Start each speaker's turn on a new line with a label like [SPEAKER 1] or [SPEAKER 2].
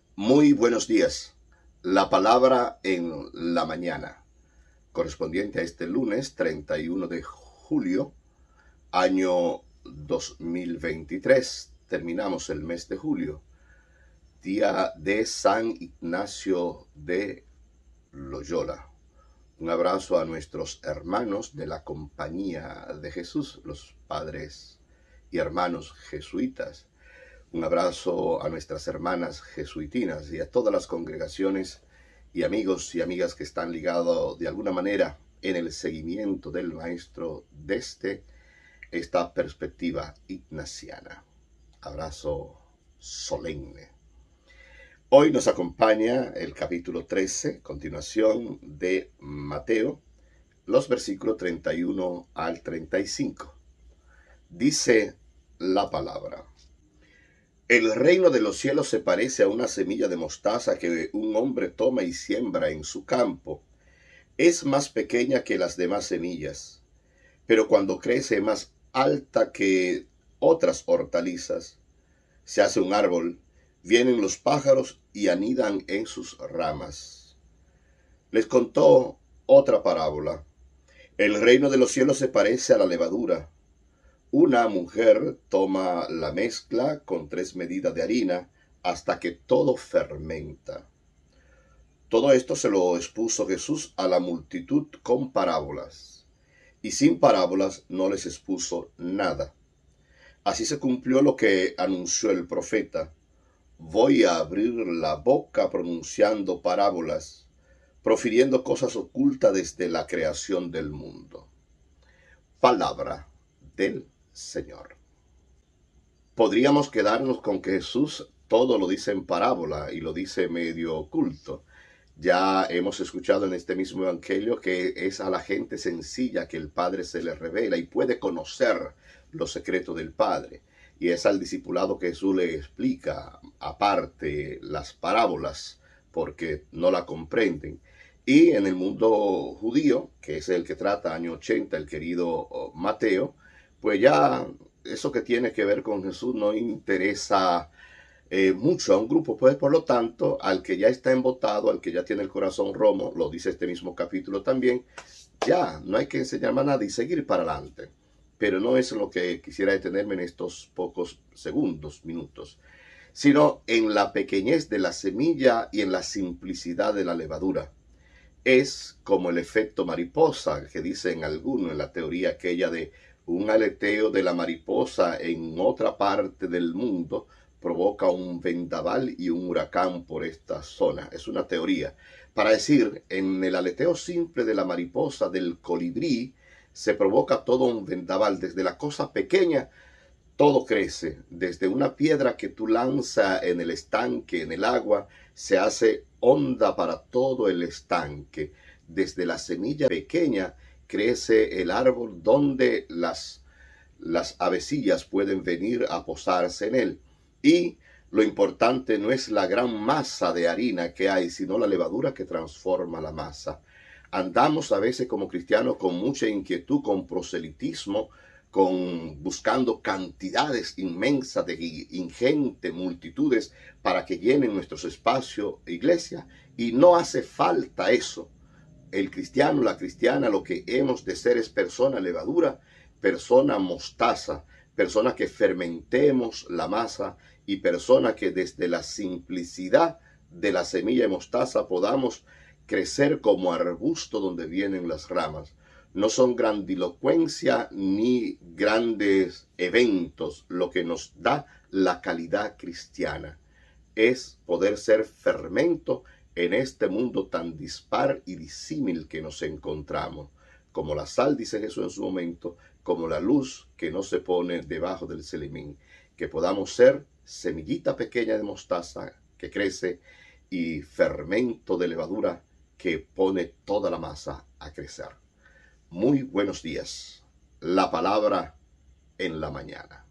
[SPEAKER 1] Muy buenos días. La palabra en la mañana, correspondiente a este lunes 31 de julio, año 2023. Terminamos el mes de julio, día de San Ignacio de Loyola. Un abrazo a nuestros hermanos de la Compañía de Jesús, los padres y hermanos jesuitas. Un abrazo a nuestras hermanas jesuitinas y a todas las congregaciones y amigos y amigas que están ligados de alguna manera en el seguimiento del Maestro desde esta perspectiva ignaciana. Abrazo solemne. Hoy nos acompaña el capítulo 13, continuación de Mateo, los versículos 31 al 35. Dice la palabra: El reino de los cielos se parece a una semilla de mostaza que un hombre toma y siembra en su campo. Es más pequeña que las demás semillas, pero cuando crece más alta que otras hortalizas, se hace un árbol, vienen los pájaros y anidan en sus ramas. Les contó otra parábola. El reino de los cielos se parece a la levadura. Una mujer toma la mezcla con 3 medidas de harina hasta que todo fermenta. Todo esto se lo expuso Jesús a la multitud con parábolas, y sin parábolas no les expuso nada. Así se cumplió lo que anunció el profeta: voy a abrir la boca pronunciando parábolas, profiriendo cosas ocultas desde la creación del mundo. Palabra del Señor. Podríamos quedarnos con que Jesús todo lo dice en parábola y lo dice medio oculto. Ya hemos escuchado en este mismo evangelio que es a la gente sencilla que el Padre se le revela y puede conocer los secretos del Padre. Y es al discipulado que Jesús le explica aparte las parábolas porque no la comprenden. Y en el mundo judío, que es el que trata año 80 el querido Mateo, pues ya eso que tiene que ver con Jesús no interesa mucho a un grupo. Pues por lo tanto, al que ya está embotado, al que ya tiene el corazón romo, lo dice este mismo capítulo también, ya no hay que enseñar más nada y seguir para adelante. Pero no es lo que quisiera detenerme en estos pocos segundos, minutos, sino en la pequeñez de la semilla y en la simplicidad de la levadura. Es como el efecto mariposa que dicen algunos en la teoría aquella de un aleteo de la mariposa en otra parte del mundo provoca un vendaval y un huracán por esta zona. Es una teoría para decir, en el aleteo simple de la mariposa, del colibrí, se provoca todo un vendaval. Desde la cosa pequeña todo crece. Desde una piedra que tú lanzas en el estanque, en el agua, se hace onda para todo el estanque. Desde la semilla pequeña crece el árbol donde las avecillas pueden venir a posarse en él. Y lo importante no es la gran masa de harina que hay, sino la levadura que transforma la masa. Andamos a veces como cristianos con mucha inquietud, con proselitismo, buscando cantidades inmensas de ingentes multitudes para que llenen nuestros espacios, iglesia, y no hace falta eso. El cristiano, la cristiana, lo que hemos de ser es persona levadura, persona mostaza, persona que fermentemos la masa y persona que desde la simplicidad de la semilla de mostaza podamos crecer como arbusto donde vienen las ramas. No son grandilocuencia ni grandes eventos lo que nos da la calidad cristiana. Es poder ser fermento en este mundo tan dispar y disímil que nos encontramos. Como la sal, dice Jesús en su momento, como la luz que no se pone debajo del celimín. Que podamos ser semillita pequeña de mostaza que crece y fermento de levadura que pone toda la masa a crecer. Muy buenos días. La palabra en la mañana.